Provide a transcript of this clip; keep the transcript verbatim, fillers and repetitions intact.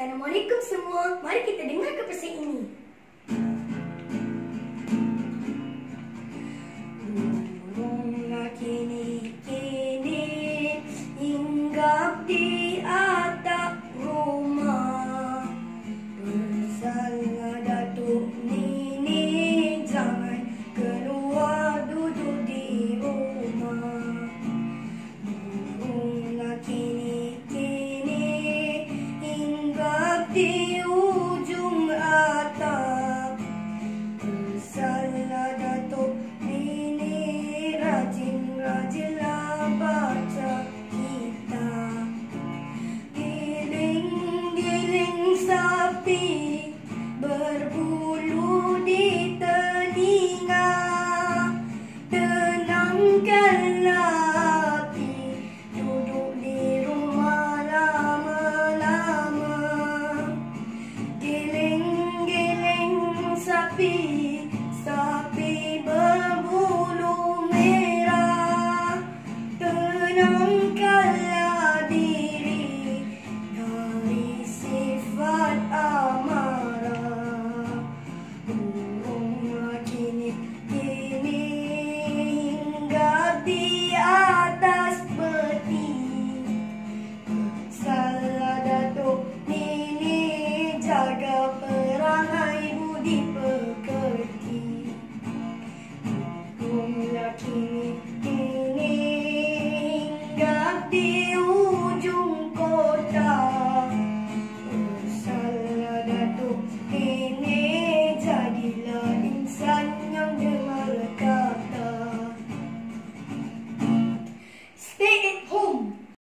Assalamualaikum semua. Mari kita dengar keputusan ini. Burunglah kini-kini hinggap di atap rumah. Bersalah datuk nini, jangan keluar, duduk di rumah. Burunglah kini-kini hinggap di ujung atap. Bersalah datuk nini, rajin-rajinlah baca kitab. Giling-giling sapi berburu